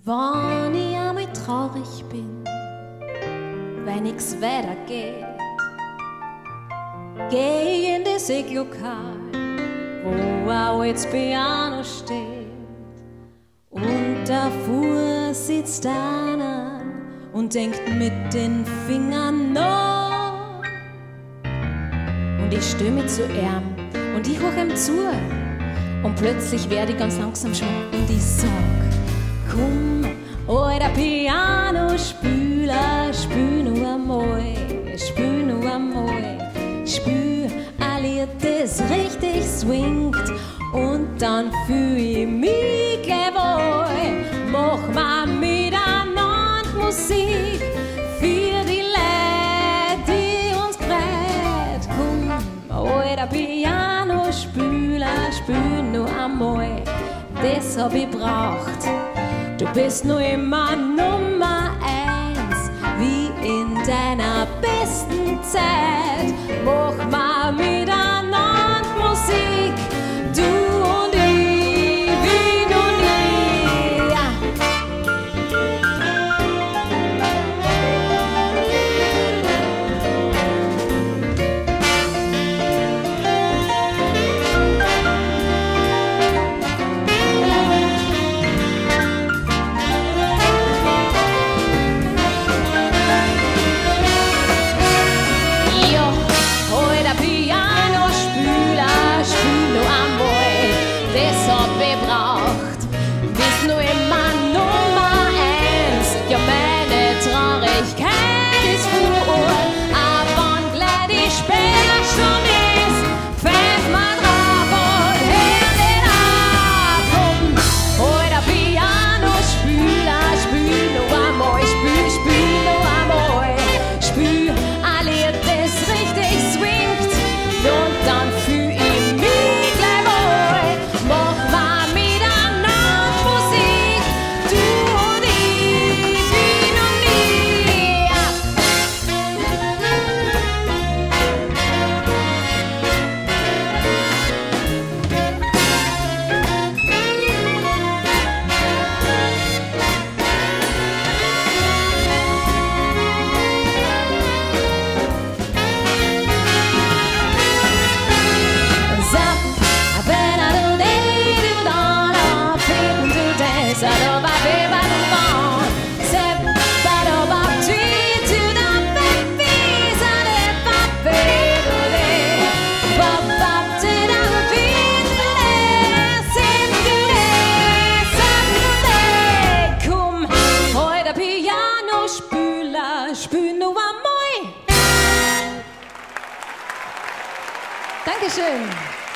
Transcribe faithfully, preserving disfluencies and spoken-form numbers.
Wenn ich einmal traurig bin, wenn nichts weitergeht, geh ich in das Lokal, wo ein altes Piano steht. Und davor sitzt einer und denkt mit den Fingern noch. Und ich steh mich zu ihm und ich hoch ihm zu. Und plötzlich werde ich ganz langsam schwach und ich sag: Komm, alter Pianospieler, spiel nur einmal, spiel nur einmal, spiel ein Lied, das richtig swingt, und dann fühl ich mich gleich wohl. Mach mal miteinander Musik für die Leute, die uns gefreut. Komm, alter Pianospieler, spiel nur einmal, das hab ich braucht. Du bist nur immer Nummer eins, wie in deiner besten Zeit. Mach mal miteinander Musik, du und ich, wie noch nie. Ja. Spiel nur einmal. Dankeschön.